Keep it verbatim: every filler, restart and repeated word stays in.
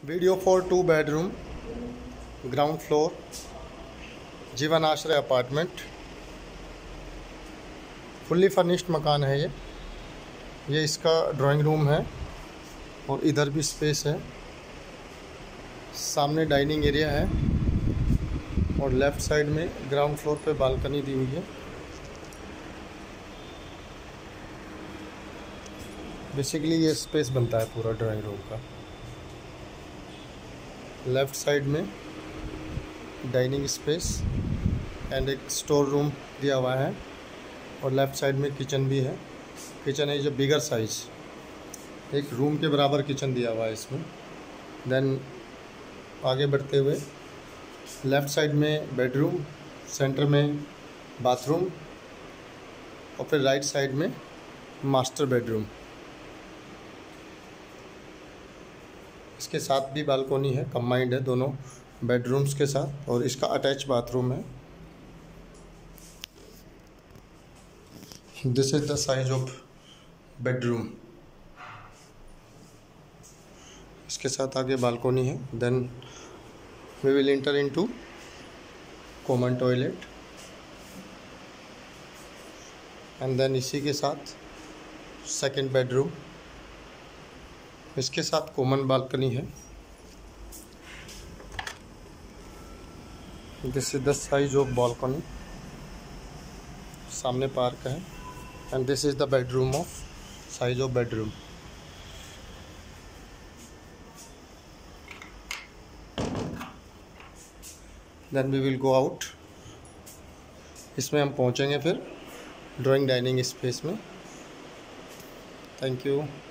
Video for two bedroom ground floor Jeevan Ashray apartment. Fully furnished मकान है ये ये इसका ड्राइंग रूम है और इधर भी स्पेस है। सामने डाइनिंग एरिया है और लेफ़्ट साइड में ग्राउंड फ्लोर पे बालकनी दी हुई है। बेसिकली ये स्पेस बनता है पूरा ड्राइंग रूम का। लेफ़्ट साइड में डाइनिंग स्पेस एंड एक स्टोर रूम दिया हुआ है और लेफ़्ट साइड में किचन भी है। किचन है जो बिगर साइज़, एक रूम के बराबर किचन दिया हुआ है इसमें। देन आगे बढ़ते हुए लेफ़्ट साइड में बेडरूम, सेंटर में बाथरूम और फिर राइट साइड में मास्टर बेडरूम। इसके साथ भी बालकोनी है, कंबाइंड है दोनों बेडरूम्स के साथ, और इसका अटैच बाथरूम है। This is the size of bedroom. इसके साथ आगे बालकोनी है। Then we will enter into common toilet and then इसी के साथ सेकंड बेडरूम। इसके साथ कॉमन बालकनी है। This is the size of balcony. सामने पार्क है and this is the bedroom of size of bedroom. Then we will go out. इसमें हम पहुंचेंगे फिर ड्राइंग डाइनिंग स्पेस में। Thank you.